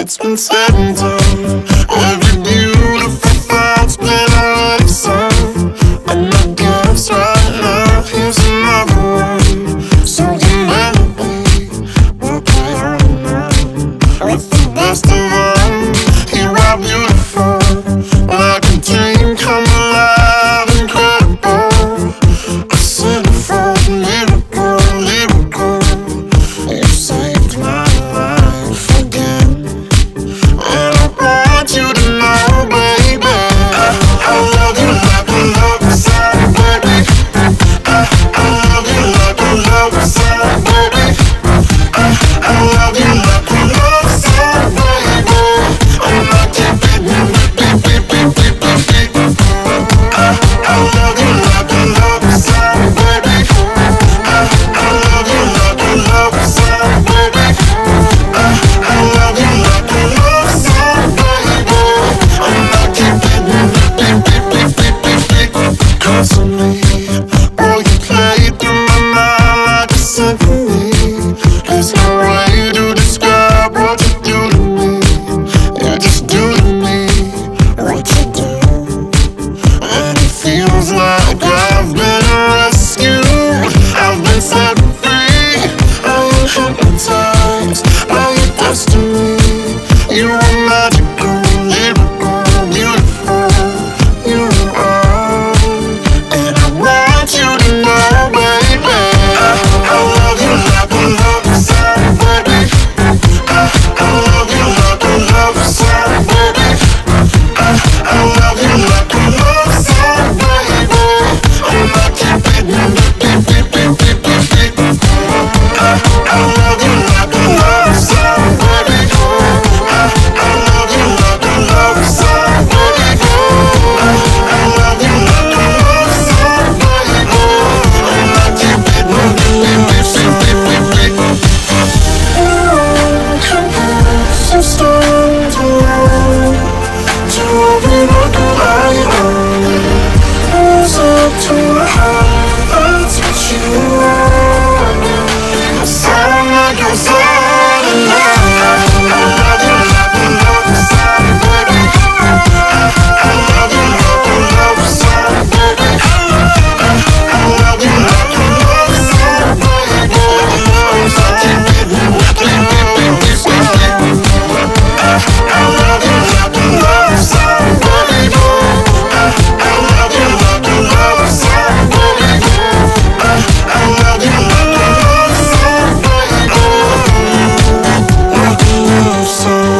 It's been said and done. Every beautiful thought's been already sung. And my gifts right now, here's another one. So remember, babe, we'll play on and on. With the best of them, you are beautiful, like a dream come alive, incredible. A centerfold miracle, lyrical. You saved my life again. And I want you to know, baby, I love you like a love song, baby. I love you like a love song, baby. I love you like a love song, baby. I'm not keeping you, baby. I love you like a love song, baby. I love you like a love song, baby. I love you like a love song, baby. I'm not keeping you, constantly. Oh, you play through my mind like a symphony. There's no way to describe what you do to me. You just do to me what you do. And it feels like I've been rescued. I've been set free. I am hypnotized by your destiny. You are magical, lyrical, beautiful. You are. And I want you to know, baby, I love you like a love song, baby. I love you like a love song, baby. I love you like a love song, baby. I'm not keeping you, I love you like a love song, baby. I love you like a love song, baby. I love you like a love song, baby. I'm not keeping you, so strong to love, to every look I own. Rose up to a high, that's what you are. A sound like a song, and I love you like a love song, baby. I love you like a love song, baby. I love you like a love song, baby. I'm so keeping you, I love you like a love song, baby. I love you like a love song, baby. I love you like a love song, baby. Like a love song.